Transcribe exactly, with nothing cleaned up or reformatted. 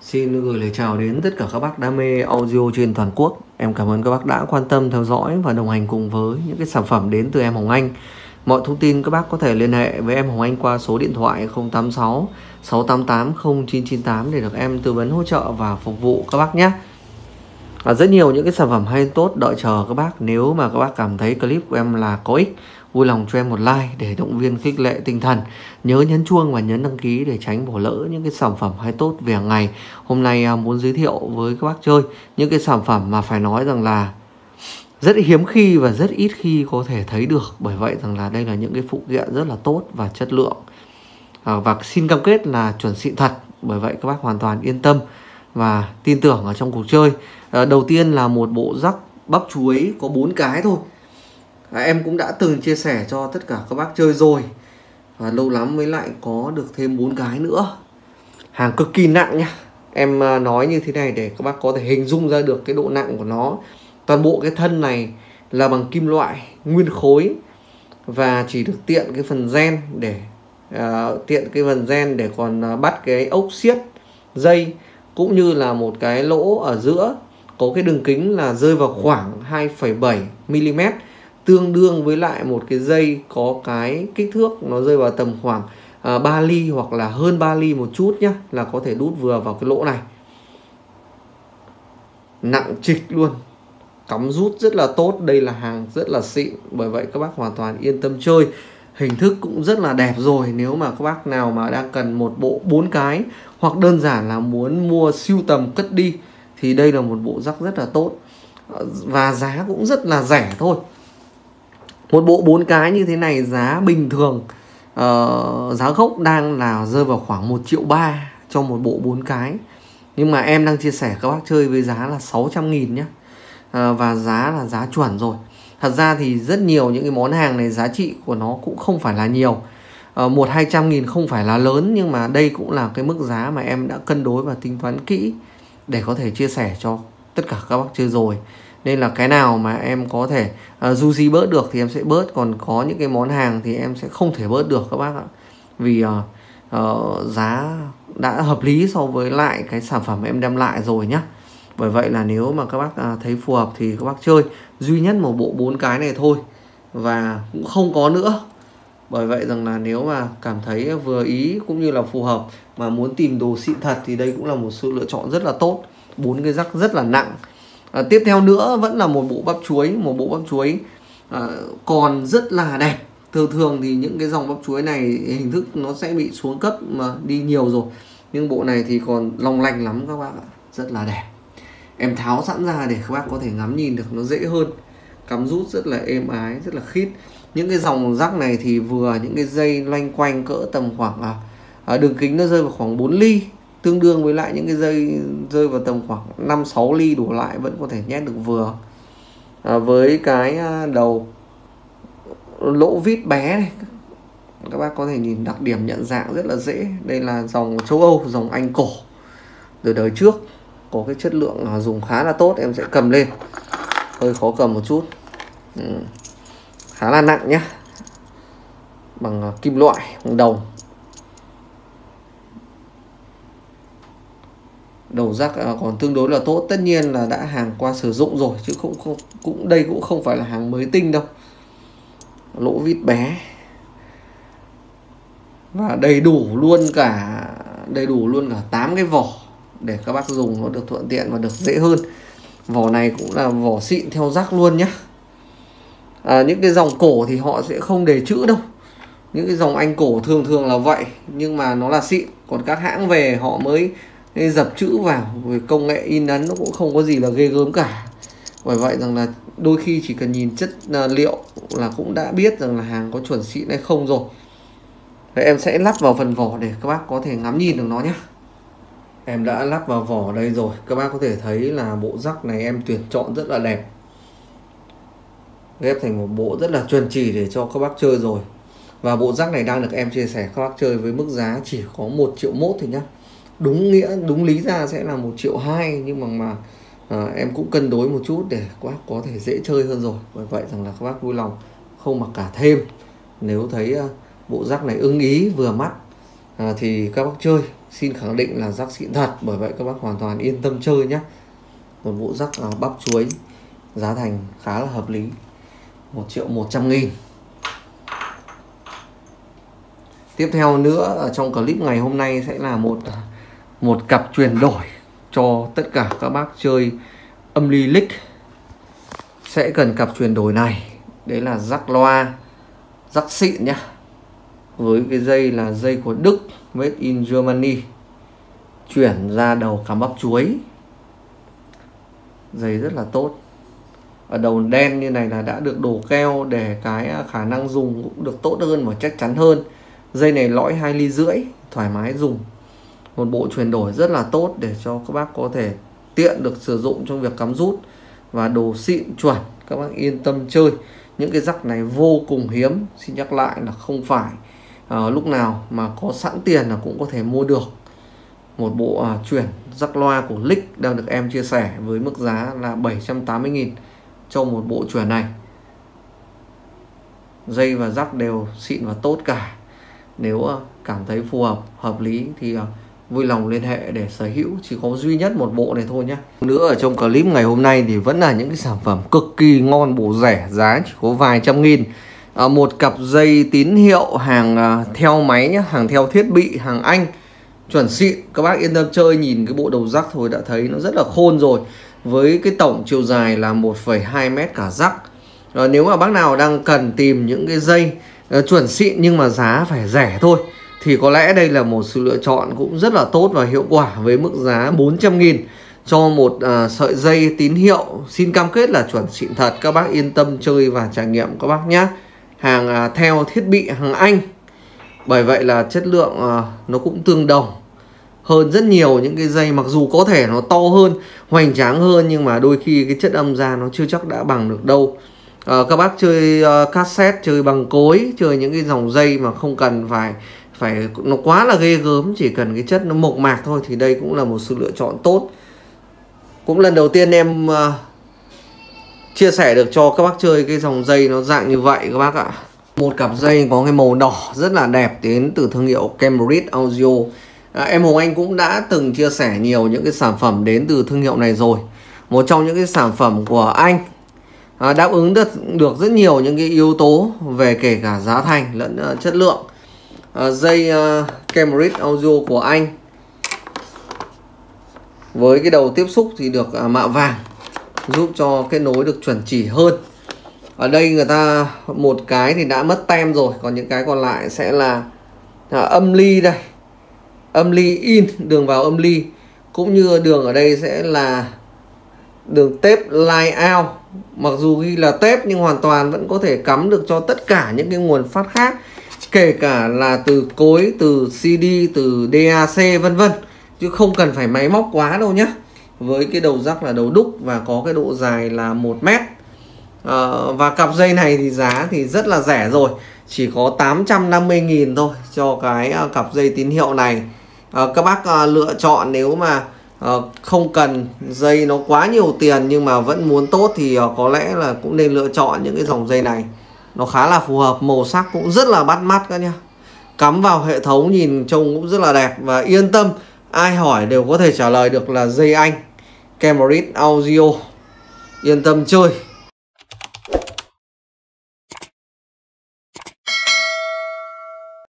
Xin gửi lời chào đến tất cả các bác đam mê audio trên toàn quốc. Em cảm ơn các bác đã quan tâm theo dõi và đồng hành cùng với những cái sản phẩm đến từ em Hồng Anh. Mọi thông tin các bác có thể liên hệ với em Hồng Anh qua số điện thoại không tám sáu sáu tám tám không chín chín tám để được em tư vấn hỗ trợ và phục vụ các bác nhé. Và rất nhiều những cái sản phẩm hay tốt đợi chờ các bác. Nếu mà các bác cảm thấy clip của em là có ích, vui lòng cho em một like để động viên khích lệ tinh thần. Nhớ nhấn chuông và nhấn đăng ký để tránh bỏ lỡ những cái sản phẩm hay tốt về hàng ngày. Hôm nay muốn giới thiệu với các bác chơi những cái sản phẩm mà phải nói rằng là rất hiếm khi và rất ít khi có thể thấy được. Bởi vậy rằng là đây là những cái phụ kiện rất là tốt và chất lượng, à, và xin cam kết là chuẩn xịn thật. Bởi vậy các bác hoàn toàn yên tâm và tin tưởng ở trong cuộc chơi. à, Đầu tiên là một bộ rắc bắp chuối có bốn cái thôi. à, Em cũng đã từng chia sẻ cho tất cả các bác chơi rồi, và lâu lắm mới lại có được thêm bốn cái nữa. Hàng cực kỳ nặng nhá. Em nói như thế này để các bác có thể hình dung ra được cái độ nặng của nó. Toàn bộ cái thân này là bằng kim loại nguyên khối, và chỉ được tiện cái phần gen để uh, tiện cái phần gen để còn uh, bắt cái ốc siết dây, cũng như là một cái lỗ ở giữa có cái đường kính là rơi vào khoảng hai phẩy bảy mi li mét, tương đương với lại một cái dây có cái kích thước nó rơi vào tầm khoảng uh, ba ly hoặc là hơn ba ly một chút nhá, là có thể đút vừa vào cái lỗ này. Nặng trịch luôn, cắm rút rất là tốt. Đây là hàng rất là xịn, bởi vậy các bác hoàn toàn yên tâm chơi. Hình thức cũng rất là đẹp rồi. Nếu mà các bác nào mà đang cần một bộ bốn cái, hoặc đơn giản là muốn mua sưu tầm cất đi, thì đây là một bộ rắc rất là tốt, và giá cũng rất là rẻ thôi. Một bộ bốn cái như thế này giá bình thường, uh, giá gốc đang là rơi vào khoảng một triệu ba cho một bộ bốn cái. Nhưng mà em đang chia sẻ các bác chơi với giá là sáu trăm nghìn nhé. À, và giá là giá chuẩn rồi. Thật ra thì rất nhiều những cái món hàng này giá trị của nó cũng không phải là nhiều, à, một hai trăm nghìn không phải là lớn, nhưng mà đây cũng là cái mức giá mà em đã cân đối và tính toán kỹ để có thể chia sẻ cho tất cả các bác chơi rồi. Nên là cái nào mà em có thể uh, du di bớt được thì em sẽ bớt, còn có những cái món hàng thì em sẽ không thể bớt được các bác ạ. Vì uh, uh, giá đã hợp lý so với lại cái sản phẩm em đem lại rồi nhá. Bởi vậy là nếu mà các bác à, thấy phù hợp thì các bác chơi duy nhất một bộ bốn cái này thôi, và cũng không có nữa. Bởi vậy rằng là nếu mà cảm thấy vừa ý cũng như là phù hợp mà muốn tìm đồ xịn thật thì đây cũng là một sự lựa chọn rất là tốt. Bốn cái rắc rất là nặng. à, Tiếp theo nữa vẫn là một bộ bắp chuối. Một bộ bắp chuối à, còn rất là đẹp. Thường thường thì những cái dòng bắp chuối này hình thức nó sẽ bị xuống cấp mà đi nhiều rồi, nhưng bộ này thì còn long lanh lắm các bác ạ. Rất là đẹp. Em tháo sẵn ra để các bác có thể ngắm nhìn được nó dễ hơn. Cắm rút rất là êm ái, rất là khít. Những cái dòng rắc này thì vừa những cái dây loanh quanh cỡ tầm khoảng à, à, đường kính nó rơi vào khoảng bốn ly, tương đương với lại những cái dây rơi vào tầm khoảng năm sáu ly đổ lại vẫn có thể nhét được vừa. à, Với cái đầu lỗ vít bé này, các bác có thể nhìn đặc điểm nhận dạng rất là dễ. Đây là dòng châu Âu, dòng Anh cổ từ đời trước, có cái chất lượng dùng khá là tốt. Em sẽ cầm lên, hơi khó cầm một chút, ừ. khá là nặng nhá, bằng kim loại, bằng đồng. Đầu rắc còn tương đối là tốt, tất nhiên là đã hàng qua sử dụng rồi, chứ không, không cũng đây cũng không phải là hàng mới tinh đâu. Lỗ vít bé và đầy đủ luôn cả đầy đủ luôn cả tám cái vỏ để các bác dùng nó được thuận tiện và được dễ hơn. Vỏ này cũng là vỏ xịn theo rắc luôn nhé. à, Những cái dòng cổ thì họ sẽ không đề chữ đâu. Những cái dòng Anh cổ thường thường là vậy, nhưng mà nó là xịn. Còn các hãng về họ mới dập chữ vào, về công nghệ in ấn nó cũng không có gì là ghê gớm cả. Bởi vậy rằng là đôi khi chỉ cần nhìn chất liệu là cũng đã biết rằng là hàng có chuẩn xịn hay không rồi. Đấy, em sẽ lắp vào phần vỏ để các bác có thể ngắm nhìn được nó nhé. Em đã lắp vào vỏ đây rồi. Các bác có thể thấy là bộ rắc này em tuyển chọn rất là đẹp, ghép thành một bộ rất là chuẩn chỉ để cho các bác chơi rồi. Và bộ rắc này đang được em chia sẻ các bác chơi với mức giá chỉ có một triệu mốt thôi nhá. Đúng nghĩa, đúng lý ra sẽ là một triệu hai, nhưng mà mà à, em cũng cân đối một chút để các bác có thể dễ chơi hơn rồi. Bởi vậy rằng là các bác vui lòng không mặc cả thêm. Nếu thấy uh, bộ rắc này ưng ý vừa mắt à, thì các bác chơi. xin khẳng định là rắc xịn thật, bởi vậy các bác hoàn toàn yên tâm chơi nhé. Một bộ rắc uh, bắp chuối, giá thành khá là hợp lý, một triệu một trăm nghìn. Tiếp theo nữa ở trong clip ngày hôm nay sẽ là một một cặp chuyển đổi cho tất cả các bác chơi âm ly lick sẽ cần cặp chuyển đổi này. Đấy là rắc loa, rắc xịn nhá, với cái dây là dây của Đức, made in Germany, chuyển ra đầu cắm bắp chuối, dây rất là tốt. Ở đầu đen như này là đã được đổ keo để cái khả năng dùng cũng được tốt hơn và chắc chắn hơn. Dây này lõi hai ly rưỡi, thoải mái dùng. Một bộ chuyển đổi rất là tốt để cho các bác có thể tiện được sử dụng trong việc cắm rút, và đồ xịn chuẩn, các bác yên tâm chơi. Những cái rắc này vô cùng hiếm, xin nhắc lại là không phải à, lúc nào mà có sẵn tiền là cũng có thể mua được. Một bộ à, chuyển rắc loa của Lick đang được em chia sẻ với mức giá là bảy trăm tám mươi nghìn cho một bộ chuyển này. Dây và rắc đều xịn và tốt cả. Nếu à, cảm thấy phù hợp, hợp lý thì à, vui lòng liên hệ để sở hữu. Chỉ có duy nhất một bộ này thôi nhé. Nữa ở trong clip ngày hôm nay thì vẫn là những cái sản phẩm cực kỳ ngon bổ rẻ, giá chỉ có vài trăm nghìn. à, Một cặp dây tín hiệu hàng à, theo máy nhé, hàng theo thiết bị, hàng Anh, chuẩn xịn. Các bác yên tâm chơi, nhìn cái bộ đầu rắc thôi đã thấy nó rất là khôn rồi. Với cái tổng chiều dài là một phẩy hai mét cả rắc. à, Nếu mà bác nào đang cần tìm những cái dây à, chuẩn xịn nhưng mà giá phải rẻ thôi, thì có lẽ đây là một sự lựa chọn cũng rất là tốt và hiệu quả với mức giá bốn trăm nghìn cho một uh, sợi dây tín hiệu. Xin cam kết là chuẩn xịn thật, các bác yên tâm chơi và trải nghiệm các bác nhé. Hàng uh, theo thiết bị, hàng Anh, bởi vậy là chất lượng uh, nó cũng tương đồng hơn rất nhiều những cái dây, mặc dù có thể nó to hơn, hoành tráng hơn, nhưng mà đôi khi cái chất âm ra nó chưa chắc đã bằng được đâu. À, các bác chơi uh, cassette, chơi bằng cối, chơi những cái dòng dây mà không cần phải phải nó quá là ghê gớm, chỉ cần cái chất nó mộc mạc thôi, thì đây cũng là một sự lựa chọn tốt. Cũng lần đầu tiên em uh, chia sẻ được cho các bác chơi cái dòng dây nó dạng như vậy các bác ạ. Một cặp dây có cái màu đỏ rất là đẹp đến từ thương hiệu Cambridge Audio. à, Em Hồng Anh cũng đã từng chia sẻ nhiều những cái sản phẩm đến từ thương hiệu này rồi. Một trong những cái sản phẩm của Anh, à, đáp ứng được, được rất nhiều những cái yếu tố về kể cả giá thành lẫn uh, chất lượng. À, dây uh, Cambridge Audio của Anh với cái đầu tiếp xúc thì được uh, mạ vàng, giúp cho kết nối được chuẩn chỉ hơn. Ở đây người ta một cái thì đã mất tem rồi, còn những cái còn lại sẽ là à, âm ly đây, âm ly in, đường vào âm ly, cũng như đường ở đây sẽ là đường tép line out. Mặc dù ghi là tép nhưng hoàn toàn vẫn có thể cắm được cho tất cả những cái nguồn phát khác, kể cả là từ cối, từ xê đê, từ đê a xê vân vân, chứ không cần phải máy móc quá đâu nhé. Với cái đầu rắc là đầu đúc và có cái độ dài là một mét. à, Và cặp dây này thì giá thì rất là rẻ rồi, chỉ có tám trăm năm mươi nghìn thôi cho cái uh, cặp dây tín hiệu này. à, Các bác uh, lựa chọn, nếu mà uh, không cần dây nó quá nhiều tiền nhưng mà vẫn muốn tốt thì uh, có lẽ là cũng nên lựa chọn những cái dòng dây này. Nó khá là phù hợp, màu sắc cũng rất là bắt mắt các nhá. Cắm vào hệ thống nhìn trông cũng rất là đẹp. Và yên tâm, ai hỏi đều có thể trả lời được là dây Anh Cambridge Audio. Yên tâm chơi.